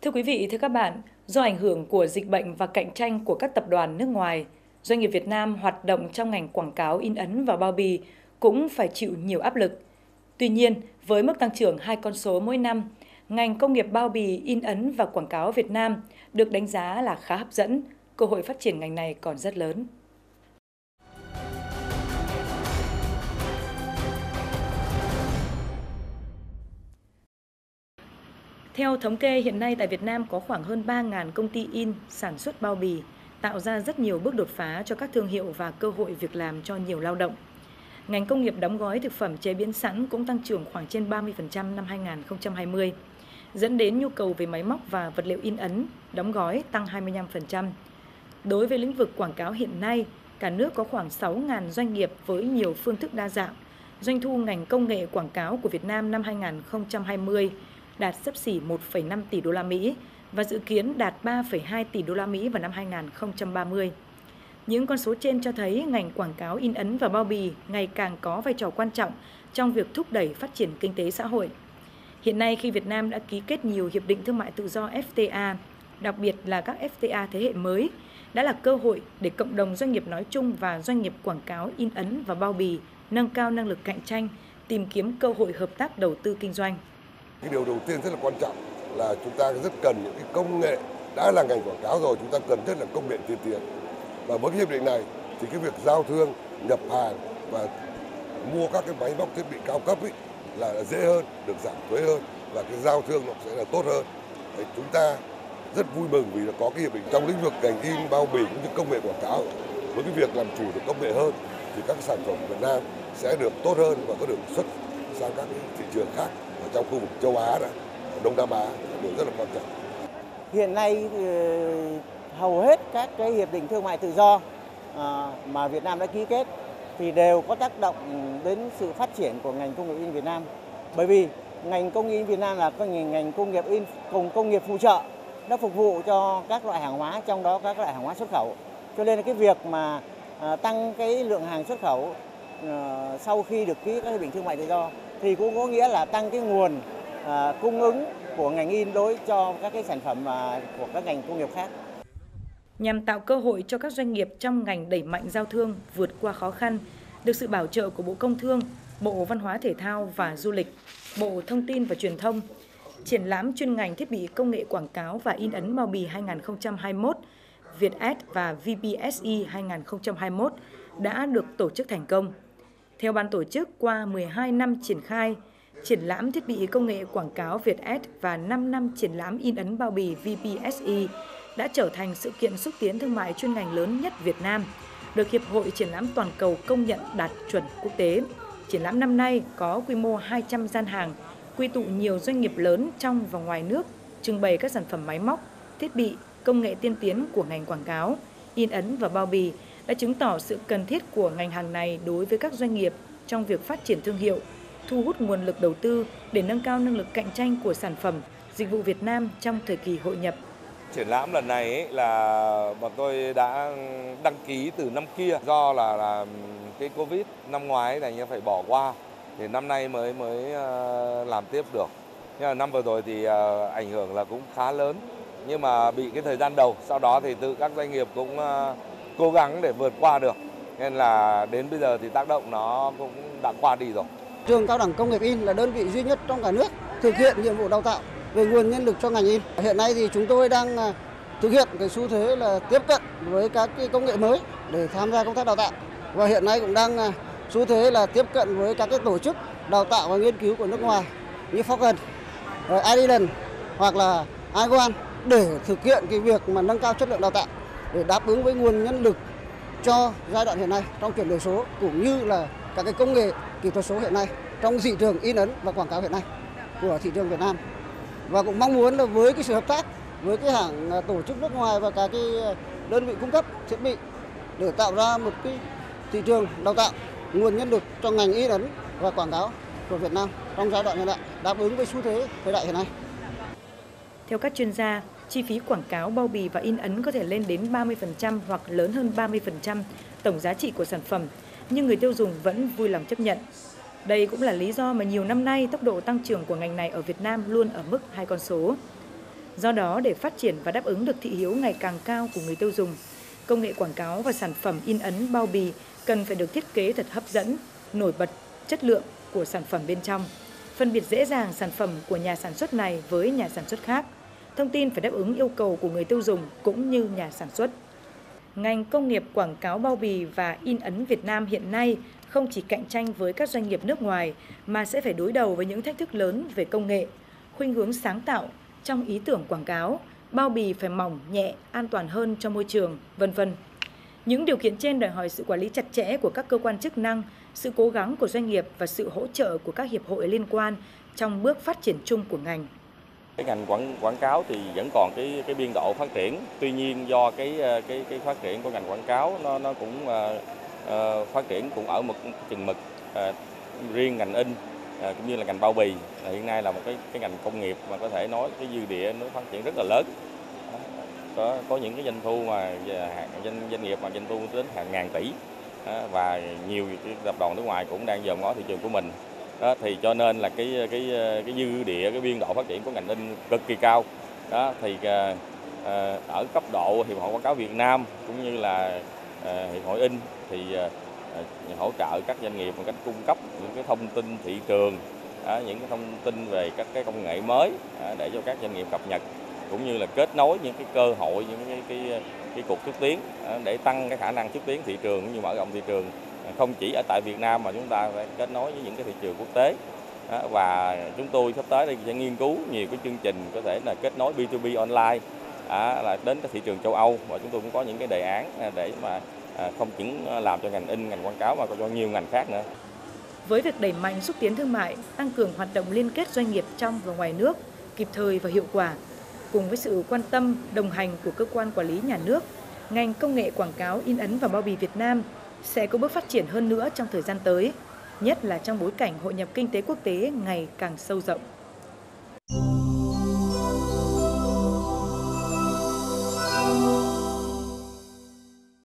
Thưa quý vị, thưa các bạn, do ảnh hưởng của dịch bệnh và cạnh tranh của các tập đoàn nước ngoài, doanh nghiệp Việt Nam hoạt động trong ngành quảng cáo in ấn và bao bì cũng phải chịu nhiều áp lực. Tuy nhiên, với mức tăng trưởng 2 con số mỗi năm, ngành công nghiệp bao bì, in ấn và quảng cáo Việt Nam được đánh giá là khá hấp dẫn, cơ hội phát triển ngành này còn rất lớn. Theo thống kê, hiện nay tại Việt Nam có khoảng hơn 3.000 công ty in, sản xuất bao bì, tạo ra rất nhiều bước đột phá cho các thương hiệu và cơ hội việc làm cho nhiều lao động. Ngành công nghiệp đóng gói thực phẩm chế biến sẵn cũng tăng trưởng khoảng trên 30% năm 2020, dẫn đến nhu cầu về máy móc và vật liệu in ấn, đóng gói tăng 25%. Đối với lĩnh vực quảng cáo hiện nay, cả nước có khoảng 6.000 doanh nghiệp với nhiều phương thức đa dạng. Doanh thu ngành công nghệ quảng cáo của Việt Nam năm 2020 đạt xấp xỉ 1,5 tỷ đô la Mỹ và dự kiến đạt 3,2 tỷ đô la Mỹ vào năm 2030. Những con số trên cho thấy ngành quảng cáo in ấn và bao bì ngày càng có vai trò quan trọng trong việc thúc đẩy phát triển kinh tế xã hội. Hiện nay khi Việt Nam đã ký kết nhiều hiệp định thương mại tự do FTA, đặc biệt là các FTA thế hệ mới, đã là cơ hội để cộng đồng doanh nghiệp nói chung và doanh nghiệp quảng cáo in ấn và bao bì nâng cao năng lực cạnh tranh, tìm kiếm cơ hội hợp tác đầu tư kinh doanh. Cái điều đầu tiên rất là quan trọng là chúng ta rất cần những cái công nghệ, đã là ngành quảng cáo rồi, chúng ta cần rất là công nghệ tiên tiến. Và với cái hiệp định này thì cái việc giao thương, nhập hàng và mua các cái máy móc thiết bị cao cấp ấy là dễ hơn, được giảm thuế hơn và cái giao thương nó sẽ là tốt hơn. Thì chúng ta rất vui mừng vì là có cái hiệp định trong lĩnh vực ngành in, bao bì cũng như công nghệ quảng cáo. Với cái việc làm chủ được công nghệ hơn thì các sản phẩm Việt Nam sẽ được tốt hơn và có được xuất sang các thị trường khác ở trong khu vực châu Á, Đông Nam Á là điều rất là quan trọng. Hiện nay hầu hết các cái hiệp định thương mại tự do mà Việt Nam đã ký kết thì đều có tác động đến sự phát triển của ngành công nghiệp in Việt Nam. Bởi vì ngành công nghiệp in Việt Nam là ngành công nghiệp in cùng công nghiệp phụ trợ, nó phục vụ cho các loại hàng hóa, trong đó các loại hàng hóa xuất khẩu. Cho nên là cái việc mà tăng cái lượng hàng xuất khẩu sau khi được ký các hiệp định thương mại tự do thì cũng có nghĩa là tăng cái nguồn cung ứng của ngành in đối cho các cái sản phẩm của các ngành công nghiệp khác. Nhằm tạo cơ hội cho các doanh nghiệp trong ngành đẩy mạnh giao thương vượt qua khó khăn, được sự bảo trợ của Bộ Công Thương, Bộ Văn hóa Thể thao và Du lịch, Bộ Thông tin và Truyền thông, triển lãm chuyên ngành thiết bị công nghệ quảng cáo và in ấn bao bì 2021, Vietad và VBSI 2021 đã được tổ chức thành công. Theo ban tổ chức, qua 12 năm triển khai, triển lãm thiết bị công nghệ quảng cáo Vietad và 5 năm triển lãm in ấn bao bì VBSI đã trở thành sự kiện xúc tiến thương mại chuyên ngành lớn nhất Việt Nam, được Hiệp hội Triển lãm Toàn cầu công nhận đạt chuẩn quốc tế. Triển lãm năm nay có quy mô 200 gian hàng, quy tụ nhiều doanh nghiệp lớn trong và ngoài nước, trưng bày các sản phẩm máy móc, thiết bị, công nghệ tiên tiến của ngành quảng cáo, in ấn và bao bì, đã chứng tỏ sự cần thiết của ngành hàng này đối với các doanh nghiệp trong việc phát triển thương hiệu, thu hút nguồn lực đầu tư để nâng cao năng lực cạnh tranh của sản phẩm, dịch vụ Việt Nam trong thời kỳ hội nhập. Triển lãm lần này là bọn tôi đã đăng ký từ năm kia, do là cái Covid năm ngoái này phải bỏ qua, thì năm nay mới làm tiếp được. Nhưng mà năm vừa rồi thì ảnh hưởng là cũng khá lớn, nhưng mà bị cái thời gian đầu, sau đó thì tự các doanh nghiệp cũng cố gắng để vượt qua được, nên là đến bây giờ thì tác động nó cũng đã qua đi rồi. Trường Cao đẳng Công nghiệp in là đơn vị duy nhất trong cả nước thực hiện nhiệm vụ đào tạo về nguồn nhân lực cho ngành in. Hiện nay thì chúng tôi đang thực hiện cái xu thế là tiếp cận với các cái công nghệ mới để tham gia công tác đào tạo. Và hiện nay cũng đang xu thế là tiếp cận với các cái tổ chức đào tạo và nghiên cứu của nước ngoài như Falcon, Ireland hoặc là Iwan để thực hiện cái việc mà nâng cao chất lượng đào tạo để đáp ứng với nguồn nhân lực cho giai đoạn hiện nay trong chuyển đổi số cũng như là các cái công nghệ kỹ thuật số hiện nay trong thị trường in ấn và quảng cáo hiện nay của thị trường Việt Nam. Và cũng mong muốn là với cái sự hợp tác với cái hãng tổ chức nước ngoài và các cái đơn vị cung cấp thiết bị để tạo ra một cái thị trường đào tạo nguồn nhân lực cho ngành in ấn và quảng cáo của Việt Nam trong giai đoạn hiện tại, đáp ứng với xu thế thời đại hiện nay. Theo các chuyên gia, chi phí quảng cáo bao bì và in ấn có thể lên đến 30% hoặc lớn hơn 30% tổng giá trị của sản phẩm, nhưng người tiêu dùng vẫn vui lòng chấp nhận. Đây cũng là lý do mà nhiều năm nay tốc độ tăng trưởng của ngành này ở Việt Nam luôn ở mức 2 con số. Do đó, để phát triển và đáp ứng được thị hiếu ngày càng cao của người tiêu dùng, công nghệ quảng cáo và sản phẩm in ấn bao bì cần phải được thiết kế thật hấp dẫn, nổi bật chất lượng của sản phẩm bên trong, phân biệt dễ dàng sản phẩm của nhà sản xuất này với nhà sản xuất khác. Thông tin phải đáp ứng yêu cầu của người tiêu dùng cũng như nhà sản xuất. Ngành công nghiệp quảng cáo bao bì và in ấn Việt Nam hiện nay không chỉ cạnh tranh với các doanh nghiệp nước ngoài mà sẽ phải đối đầu với những thách thức lớn về công nghệ, khuynh hướng sáng tạo trong ý tưởng quảng cáo, bao bì phải mỏng, nhẹ, an toàn hơn cho môi trường, v.v. Những điều kiện trên đòi hỏi sự quản lý chặt chẽ của các cơ quan chức năng, sự cố gắng của doanh nghiệp và sự hỗ trợ của các hiệp hội liên quan trong bước phát triển chung của ngành. Cái ngành quảng cáo thì vẫn còn cái biên độ phát triển. Tuy nhiên do cái phát triển của ngành quảng cáo nó cũng phát triển cũng ở một chừng mực. Riêng ngành in cũng như là ngành bao bì hiện nay là một cái ngành công nghiệp mà có thể nói cái dư địa nó phát triển rất là lớn. Có những cái doanh thu mà doanh nghiệp mà doanh thu đến hàng ngàn tỷ và nhiều cái tập đoàn nước ngoài cũng đang dòm ngó thị trường của mình. Đó, thì cho nên là cái dư địa, cái biên độ phát triển của ngành in cực kỳ cao. Đó, thì ở cấp độ Hiệp hội Quảng cáo Việt Nam cũng như là Hiệp hội in thì hỗ trợ các doanh nghiệp một cách cung cấp những cái thông tin thị trường, những cái thông tin về các cái công nghệ mới để cho các doanh nghiệp cập nhật, cũng như là kết nối những cái cơ hội, những cái cuộc xúc tiến để tăng cái khả năng xúc tiến thị trường cũng như mở rộng thị trường không chỉ ở tại Việt Nam mà chúng ta phải kết nối với những cái thị trường quốc tế. Và chúng tôi sắp tới đây sẽ nghiên cứu nhiều cái chương trình có thể là kết nối B2B online là đến cái thị trường châu Âu, và chúng tôi cũng có những cái đề án để mà không chỉ làm cho ngành in, ngành quảng cáo mà còn cho nhiều ngành khác nữa. Với việc đẩy mạnh xúc tiến thương mại, tăng cường hoạt động liên kết doanh nghiệp trong và ngoài nước kịp thời và hiệu quả, cùng với sự quan tâm, đồng hành của cơ quan quản lý nhà nước, ngành công nghệ quảng cáo in ấn và bao bì Việt Nam sẽ có bước phát triển hơn nữa trong thời gian tới, nhất là trong bối cảnh hội nhập kinh tế quốc tế ngày càng sâu rộng.